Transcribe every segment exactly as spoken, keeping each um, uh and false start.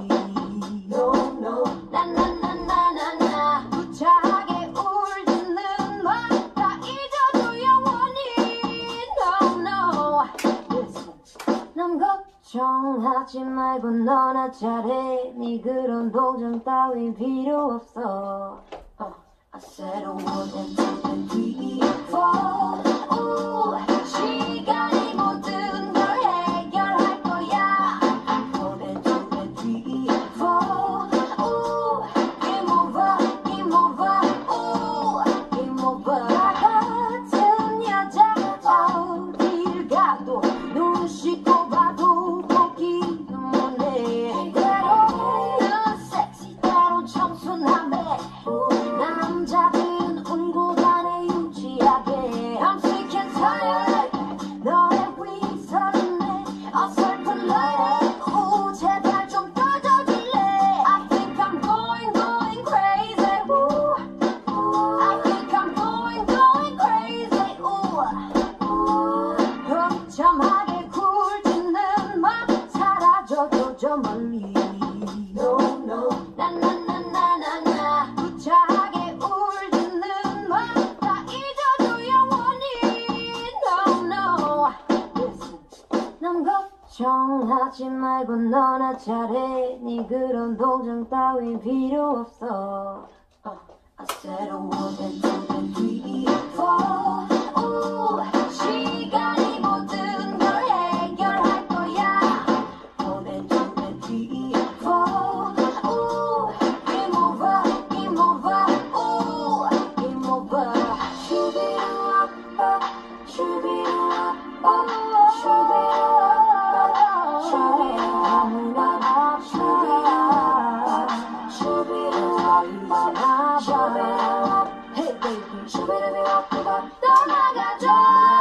No no 나나나나나나 구차하게 울리는 말 다 잊어줘 영원히. No no Listen. 남 걱정하지 말고 너나 잘해. 네 그런 동정 따윈 필요 없어. uh, I said one and two and three four. 오, 시간이 모든 걸 해결할 거야. One and two and three four. 오, game over, game over. 오, game over. 나 같은 여자 어딜 가도 눈 씻고 봐도 보기는 못해. 때로는 섹시 때로 청순함에 남자들은 운고 다녀 유치하게. I'm sick and tired 너의 위선에 어설픈 너의 우 제발 좀 꺼져줄래. I think I'm going going crazy. 우, I think I'm going going crazy. 우, 우, 복잡하게 굴지는 마. 사라져도 저 멀리. No no 나나나나나나 구차하게 울리는 말 다 잊어줘 영원히. No no Listen. 남 걱정하지 말고 너나 잘해. 네 그런 동정 따윈 필요 없어. uh, I said one and two and three four. 오, 시간이 모든 걸 해결할 거야. One and two and three four. 오, game over, game over. 오, game over. 슈비루아빠, 슈비루아빠, 슈비루아빠, 슈비루아빠, 슈비루아빠, 슈비루아빠, 슈비루아빠. Hey baby, 슈비루아빠, 떠나가줘.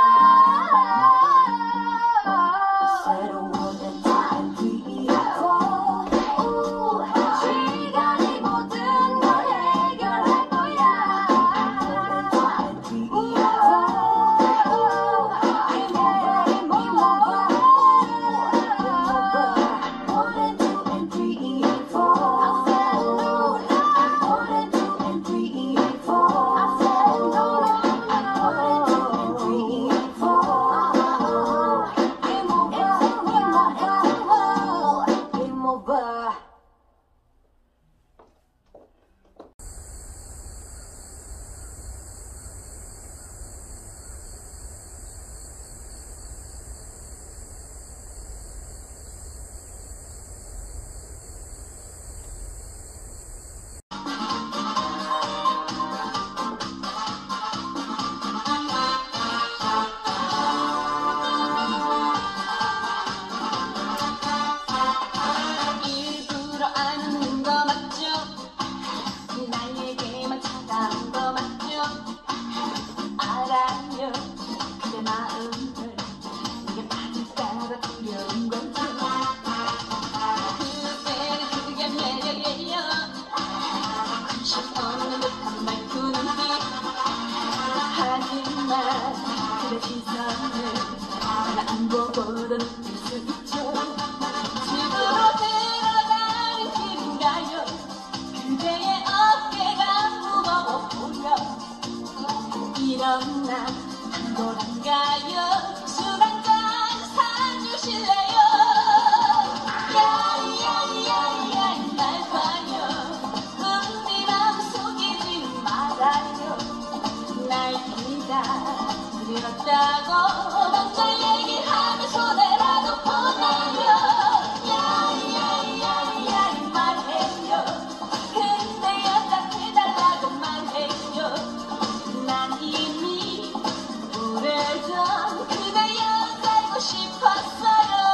Said one and two and three four. 오, 시간이 모든 걸 해결할 거야. One and two and three four. 오, game over, game over. Game over. One and two and three four. I said no. One and two and three four. I said no. One and two and three four. Game over, game over. Game over. 일부러 안 웃는 거 맞죠? 나에게만 차가운 거 맞죠? 알아요 내 마음을 네가 받을까봐 두려운 거죠. 그때는 그게 매력이에요. 관심 없는 듯한 말투 눈빛. 하지만 그대 시선을 나 안 보고도 느낄 수 있죠. 집으로 들어가는 길인가요? 그대의 어깨가 무거워 보여. 이런 날 한골한가요? 술 한잔 사주실래요? 야야야야야 날 봐요. 우리 마음 속이지 말아요. 날 기다렸다고 먼저 얘기하면 손해라도 보내요. 야야야야 말해요. 근데 연락해달라고 말해요. 난 이미 오래전 그대 옆에 알고 싶었어요.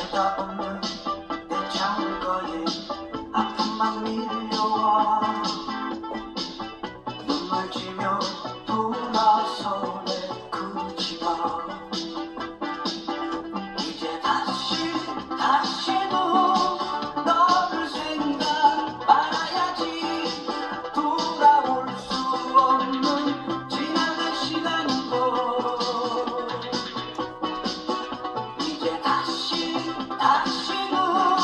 찾다 보면 내 창가에 아픔만 밀려와 눈물 지며 돌아서네 그 집앞 이제 다시 다시도 너를 생각 말아야지 돌아올 수 없는 지나간 시간인 걸 이제 다시 다시는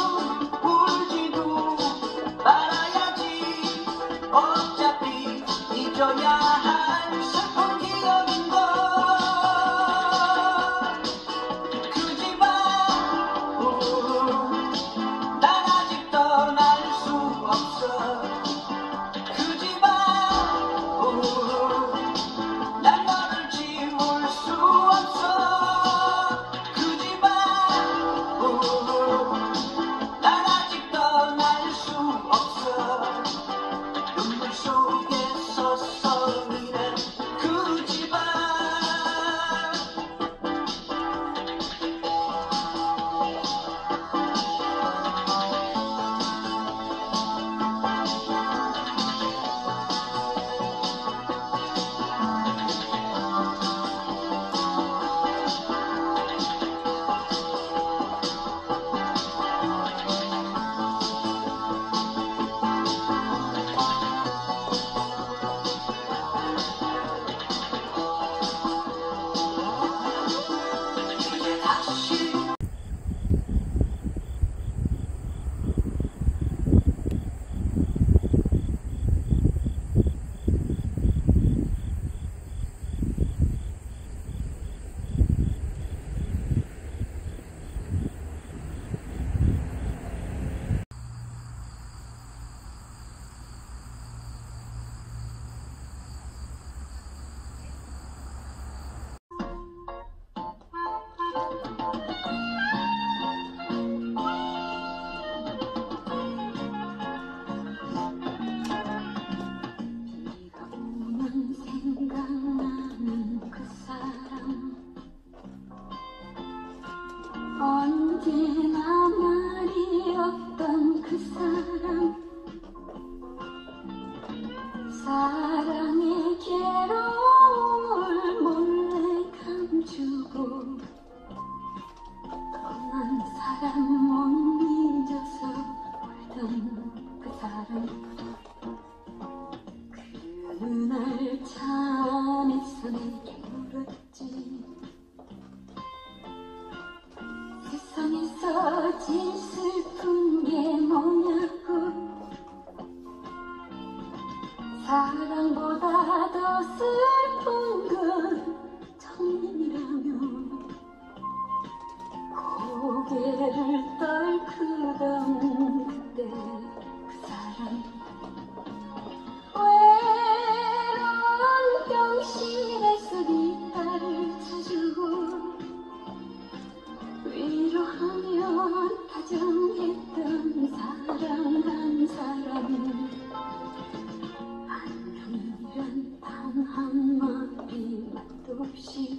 울지도 말아야지 어차피 잊어야 할 슬픈 기억인 걸 그 집안 난 아직 떠날 수 없어 그 집안 난 너를 지울 수 없어 그 집안 난 아직 떠날 수 없어 눈물 속에서 서리는 그 집안 이제 다시 네가 오면 생각나는 그 사람 언제나 말이 없던 그 사람 사랑의 괴로움을 몰래 감추고 떠난 사람 못 잊어서 울던 그 사람 그날 잠에서 내게 물었지 세상에서 제일 슬픈 게 뭐냐고 사랑보다 더 슬픈 건 정인이라며 고개를 떨크던 그때 그 사람 외로운 병실에서 기타를 쳐주고 위로하며 다정했던 사랑 한 사람 안녕이란 단 한마디 말도 없이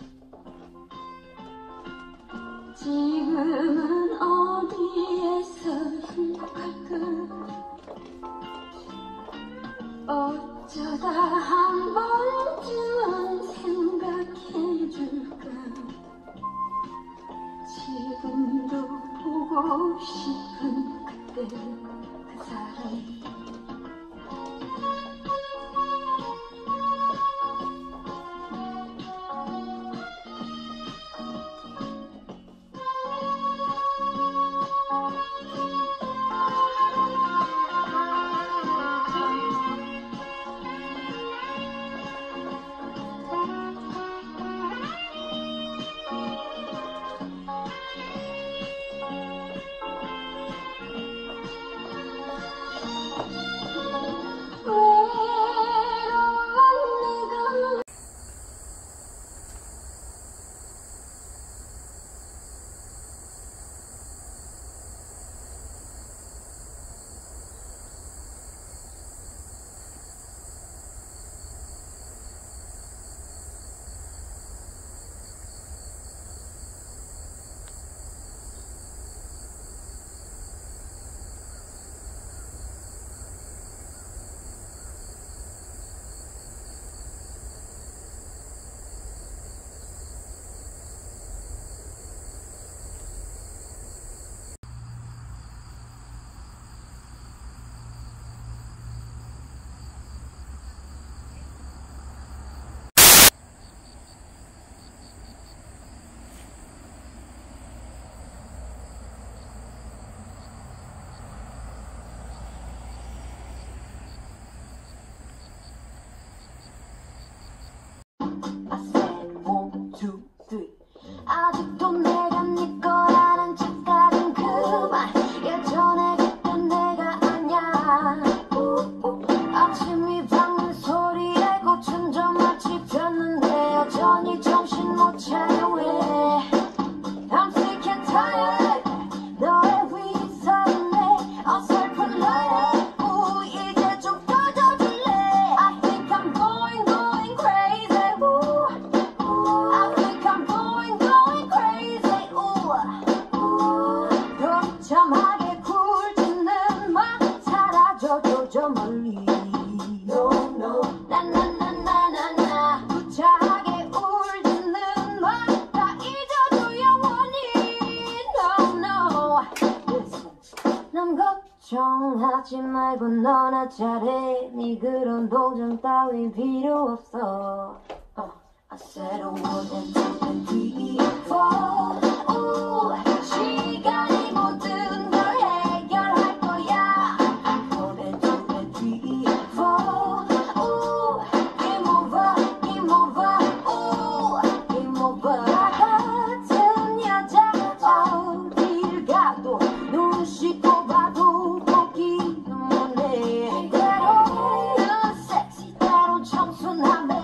지금은 어디에서 행복할까 어쩌다 한 번쯤은 생각해줄까 지금도 보고 싶은 그때 그 사람 걱정하지 말고 너나 잘해. 네 그런 동정 따윈 필요 없어. uh, I said a one and two and three four. 오, 시간이 모든 걸 해결할 거야. one and two and three four. 오, game over, game over. 오, game over. 나 같은 여자 어딜 가도 눈 씻고 봐도 보기는 못해. 때로는 섹시 때론 청순함에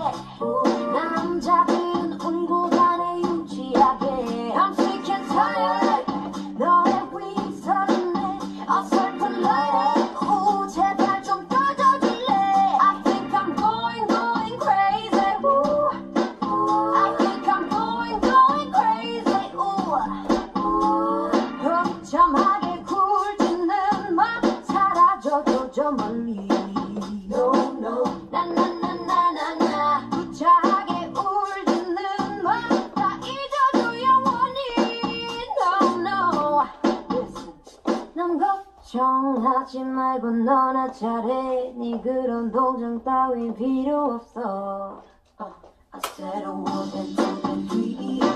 남자들은 울고 다네 유치하게. I'm sick and tired 너의 위선에 어설픈 love. 오, 제발 좀 꺼져줄래. I think I'm going going crazy. 오, I think I'm going going crazy. 오, 허참하게 굴지는 마. 사라져도 저 멀리. No no 나나나나나나. 구차하게 울지는 마. 다 잊어줘 영원히. No no Listen. 넌 걱정하지 말고 너나 잘해. 네 그런 동정 따윈 필요 없어. uh, I said a one and two and three